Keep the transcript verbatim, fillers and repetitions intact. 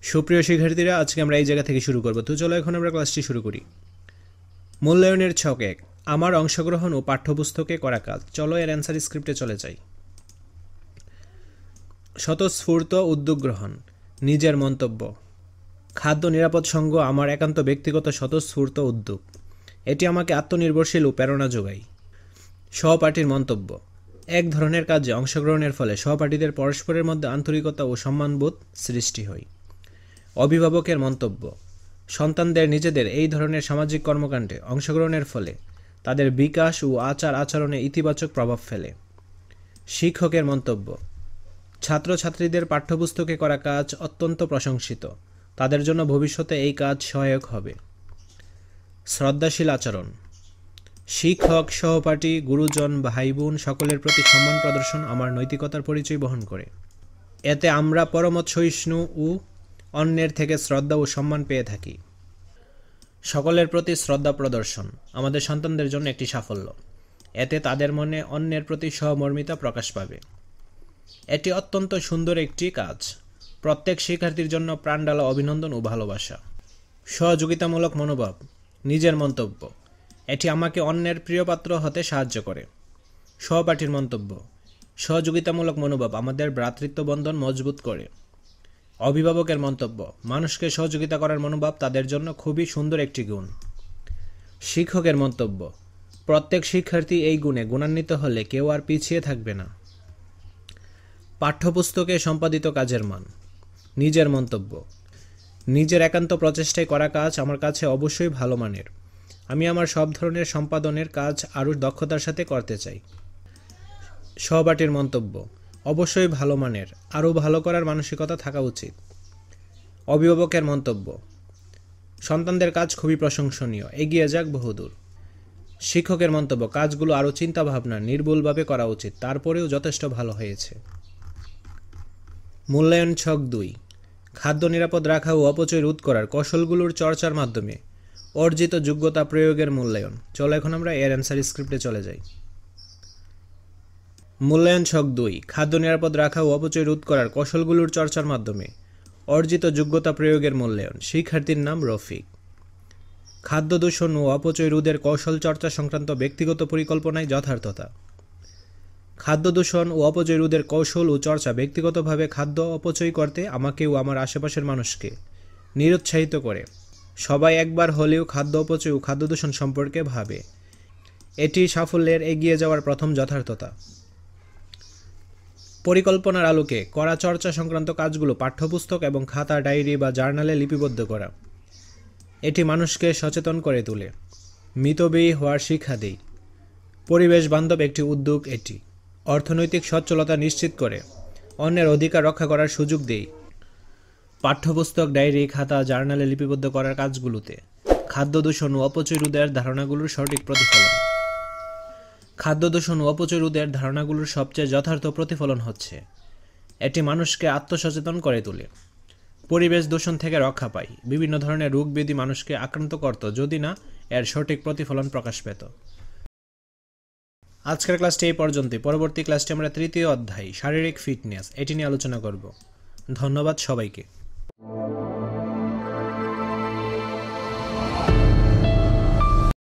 সুপ্রিয় শিক্ষার্থীরা, আজকে আমরা এই জায়গা থেকে শুরু করব। তো চলো এখন আমরা ক্লাসটি শুরু করি। মূল্যায়নের ছক এক, আমার অংশগ্রহণ ও পাঠ্যপুস্তকে করা কাজ। চলো এর অ্যান্সার স্ক্রিপ্টে চলে যাই। স্বতঃস্ফূর্ত উদ্যোগ গ্রহণ, নিজের মন্তব্য। খাদ্য নিরাপদ সংঘ আমার একান্ত ব্যক্তিগত স্বতঃস্ফূর্ত উদ্যোগ। এটি আমাকে আত্মনির্ভরশীল ও প্রেরণা যোগায়। সহপাঠীর মন্তব্য, এক ধরনের কাজে অংশগ্রহণের ফলে সহপাঠীদের পরস্পরের মধ্যে আন্তরিকতা ও সম্মানবোধ সৃষ্টি হয়। অভিভাবকের মন্তব্য, সন্তানদের নিজেদের এই ধরনের সামাজিক কর্মকাণ্ডে অংশগ্রহণের ফলে তাদের বিকাশ ও আচার আচরণে ইতিবাচক প্রভাব ফেলে। শিক্ষকের মন্তব্য, ছাত্রছাত্রীদের পাঠ্যপুস্তকে করা কাজ অত্যন্ত প্রশংসিত, তাদের জন্য ভবিষ্যতে এই কাজ সহায়ক হবে। শ্রদ্ধাশীল আচরণ, শিক্ষক, সহপাঠী, গুরুজন, ভাই বোন সকলের প্রতি সম্মান প্রদর্শন আমার নৈতিকতার পরিচয় বহন করে। এতে আমরা পরমত সহিষ্ণু ও অন্যের থেকে শ্রদ্ধা ও সম্মান পেয়ে থাকি। সকলের প্রতি শ্রদ্ধা প্রদর্শন আমাদের সন্তানদের জন্য একটি সাফল্য। এতে তাদের মনে অন্যের প্রতি সহমর্মিতা প্রকাশ পাবে। এটি অত্যন্ত সুন্দর একটি কাজ। প্রত্যেক শিক্ষার্থীর জন্য প্রাণঢালা অভিনন্দন ও ভালোবাসা। সহযোগিতামূলক মনোভাব, নিজের মন্তব্য, এটি আমাকে অন্যের প্রিয়পাত্র হতে সাহায্য করে। সহপাঠীর মন্তব্য, সহযোগিতামূলক মনোভাব আমাদের ভ্রাতৃত্ববন্ধন মজবুত করে। অভিভাবকের মন্তব্য, মানুষকে সহযোগিতা করার মনোভাব তাদের জন্য খুবই সুন্দর একটি গুণ। শিক্ষকের মন্তব্য, প্রত্যেক শিক্ষার্থী এই গুণে গুণান্বিত হলে কেউ আর পিছিয়ে থাকবে না। পাঠ্যপুস্তকে সম্পাদিত কাজের মান, নিজের মন্তব্য, নিজের একান্ত প্রচেষ্টায় করা কাজ আমার কাছে অবশ্যই ভালো মানের। আমি আমার সব ধরনের সম্পাদনের কাজ আরও দক্ষতার সাথে করতে চাই। সহপাঠীর মন্তব্য, অবশ্যই ভালো মানের, আরও ভালো করার মানসিকতা থাকা উচিত। অভিভাবকের মন্তব্য, সন্তানদের কাজ খুবই প্রশংসনীয়, এগিয়ে যাক বহুদূর। শিক্ষকের মন্তব্য, কাজগুলো আরও চিন্তাভাবনা নির্ভুলভাবে করা উচিত, তারপরেও যথেষ্ট ভালো হয়েছে। মূল্যায়ন ছক দুই, খাদ্য নিরাপদ রাখা ও অপচয় রোধ করার কৌশলগুলোর চর্চার মাধ্যমে অর্জিত যোগ্যতা প্রয়োগের মূল্যায়ন। চলো এখন আমরা এর অ্যান্সার স্ক্রিপ্টে চলে যাই। মূল্যায়ন ছক দুই, খাদ্য নিরাপদ রাখা ও অপচয় রোধ করার কৌশলগুলোর চর্চার মাধ্যমে অর্জিত যোগ্যতা প্রয়োগের মূল্যায়ন। শিক্ষার্থীর নাম রফিক। খাদ্য দূষণ ও অপচয় রোধের কৌশল চর্চা সংক্রান্ত ব্যক্তিগত পরিকল্পনায় যথার্থতা। খাদ্য দূষণ ও অপচয় রোধের কৌশল ও চর্চা ব্যক্তিগতভাবে খাদ্য অপচয় করতে আমাকে ও আমার আশেপাশের মানুষকে নিরুৎসাহিত করে। সবাই একবার হলেও খাদ্য অপচয় ও খাদ্য দূষণ সম্পর্কে ভাবে। এটি সাফল্যের এগিয়ে যাওয়ার প্রথম যথার্থতা। পরিকল্পনার আলোকে করা চর্চা সংক্রান্ত কাজগুলো পাঠ্যপুস্তক এবং খাতা, ডায়েরি বা জার্নালে লিপিবদ্ধ করা। এটি মানুষকে সচেতন করে তোলে, মিতব্যয়ী হওয়ার শিক্ষা দেয়। পরিবেশ বান্ধব একটি উদ্যোগ এটি। অর্থনৈতিক সচ্ছলতা নিশ্চিত করে, অন্যের অধিকার রক্ষা করার সুযোগ দেয়। পাঠ্যপুস্তক, ডায়েরি, খাতা, জার্নালে লিপিবদ্ধ করার কাজগুলোতে খাদ্য দূষণ ও অপচয় রোধের ধারণাগুলোর সঠিক প্রতিফলন। খাদ্য দূষণ ও অপচয় রোধের ধারণাগুলোর সবচেয়ে যথার্থ প্রতিফলন হচ্ছে এটি মানুষকে আত্মসচেতন করে তোলে। পরিবেশ দূষণ থেকে রক্ষা পায়, বিভিন্ন ধরনের রোগ ব্যাধি মানুষকে আক্রান্ত করত যদি না এর সঠিক প্রতিফলন প্রকাশ পেত। আজকের ক্লাসটি এই পর্যন্তই। পরবর্তী ক্লাসটি আমরা তৃতীয় অধ্যায় শারীরিক ফিটনেস এটি নিয়ে আলোচনা করব। ধন্যবাদ সবাইকে।